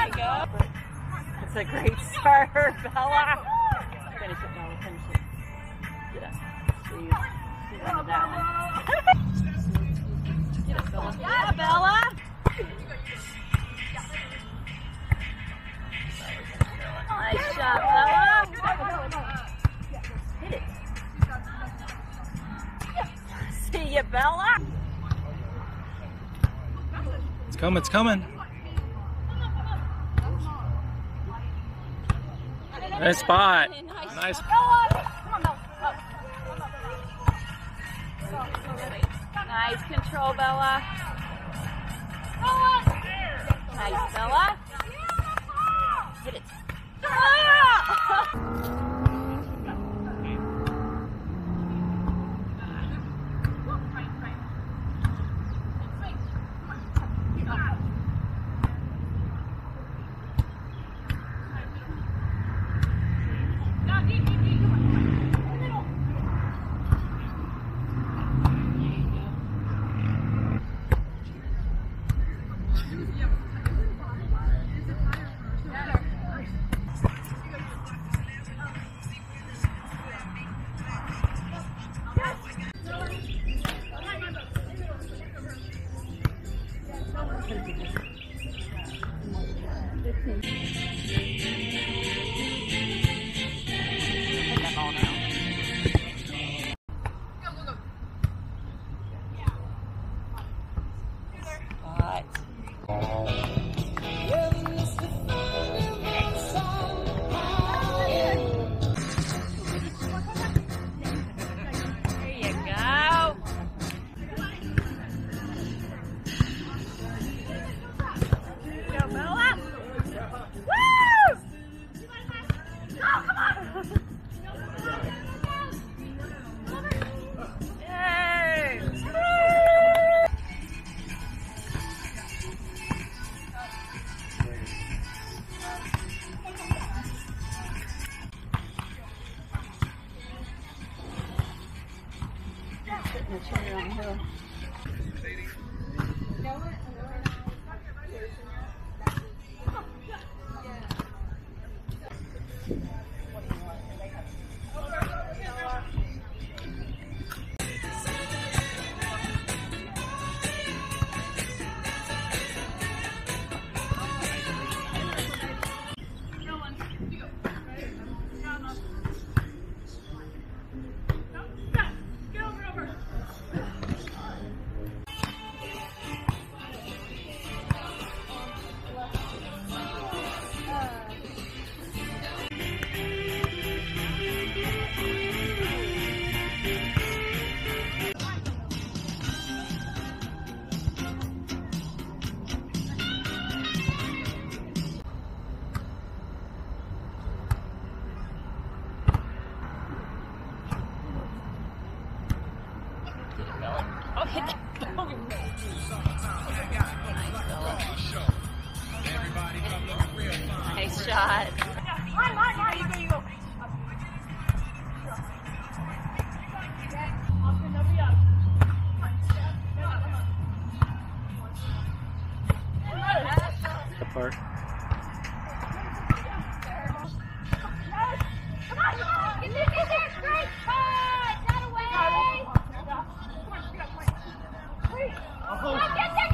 you go. It's a great start, Bella. Finish it, Bella. Finish it. Get up. She's on that one. Get up, Bella. Yeah, Bella. Nice shot, Bella. Hit it. See ya, Bella. It's coming, it's coming. Nice spot. Nice. Nice control, Bella. Nice, Bella. Hit it. The cherry on the hill. Nice shot. Apart. Come on! Get there! Great shot! Not away! Come on, get there!